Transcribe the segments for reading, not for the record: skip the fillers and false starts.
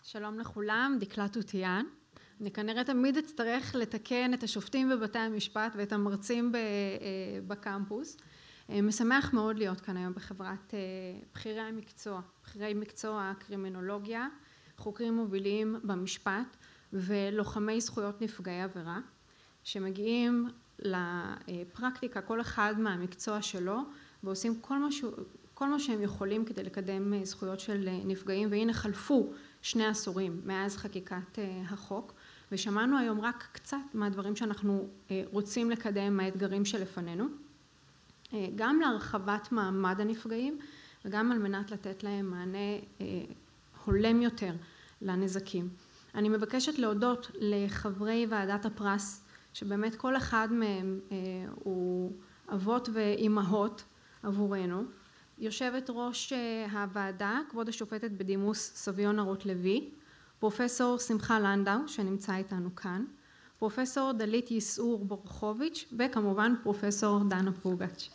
שלום לכולם, דקלה תותיאן. אני כנראה תמיד אצטרך לתקן את השופטים בבתי המשפט ואת המרצים בקמפוס. משמח מאוד להיות כאן היום בחברת בכירי מקצוע הקרימינולוגיה, חוקרים מובילים במשפט ולוחמי זכויות נפגעי עבירה, שמגיעים לפרקטיקה כל אחד מהמקצוע שלו ועושים כל מה שהם יכולים כדי לקדם זכויות של נפגעים. והנה חלפו 2 עשורים מאז חקיקת החוק, ושמענו היום רק קצת מהדברים שאנחנו רוצים לקדם, מהאתגרים שלפנינו, גם להרחבת מעמד הנפגעים וגם על מנת לתת להם מענה הולם יותר לנזקים. אני מבקשת להודות לחברי ועדת הפרס, שבאמת כל אחד מהם הוא אבות ואימהות עבורנו. יושבת ראש הוועדה, כבוד השופטת בדימוס סביונה רוט לוי, פרופסור שמחה לנדאו שנמצא איתנו כאן, פרופסור דלית יסעור בורחוביץ' וכמובן פרופסור דנה פוגץ'.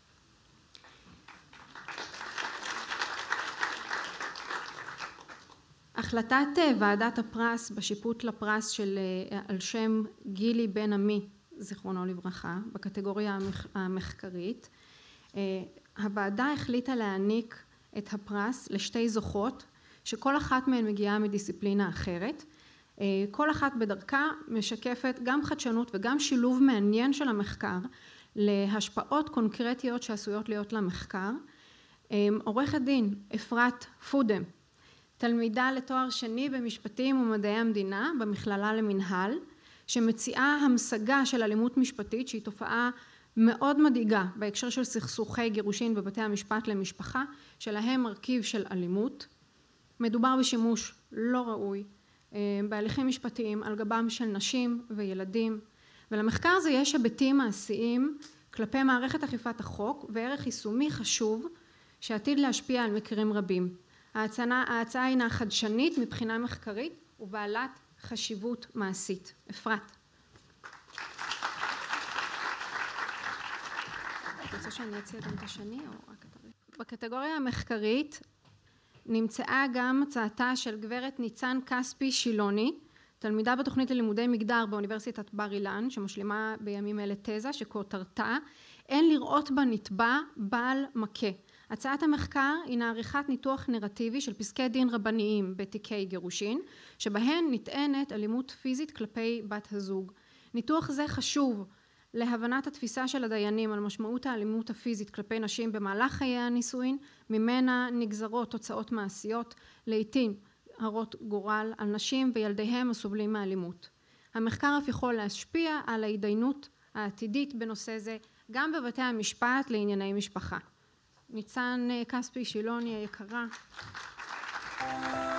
החלטת ועדת הפרס בשיפוט לפרס על שם גילי בן עמי, זיכרונו לברכה, בקטגוריה המחקרית, הוועדה החליטה להעניק את הפרס ל2 זוכות, שכל אחת מהן מגיעה מדיסציפלינה אחרת. כל אחת בדרכה משקפת גם חדשנות וגם שילוב מעניין של המחקר להשפעות קונקרטיות שעשויות להיות למחקר. עורכת דין אפרת פודם, תלמידה לתואר שני במשפטים ומדעי המדינה במכללה למינהל, שמציעה המשגה של אלימות משפטית שהיא תופעה מאוד מדאיגה בהקשר של סכסוכי גירושין בבתי המשפט למשפחה, שלהם מרכיב של אלימות. מדובר בשימוש לא ראוי בהליכים משפטיים על גבם של נשים וילדים, ולמחקר הזה יש היבטים מעשיים כלפי מערכת אכיפת החוק וערך יישומי חשוב שעתיד להשפיע על מקרים רבים. ההצעה הינה חדשנית מבחינה מחקרית ובעלת חשיבות מעשית. אפרת. אתה רוצה שאני אציע את השני או רק אתה? בקטגוריה המחקרית נמצאה גם הצעתה של גברת ניצן כספי שילוני, תלמידה בתוכנית ללימודי מגדר באוניברסיטת בר אילן, שמשלימה בימים אלה תזה שכותרתה אין לראות בה נתבע בעל מכה. הצעת המחקר היא עריכת ניתוח נרטיבי של פסקי דין רבניים בתיקי גירושין, שבהן נטענת אלימות פיזית כלפי בת הזוג. ניתוח זה חשוב להבנת התפיסה של הדיינים על משמעות האלימות הפיזית כלפי נשים במהלך חיי הנישואין, ממנה נגזרות תוצאות מעשיות, לעתים הרות גורל על נשים וילדיהם הסובלים מאלימות. המחקר אף יכול להשפיע על ההתדיינות העתידית בנושא זה, גם בבתי המשפט לענייני משפחה. ניצן כספי שילוני היקרה.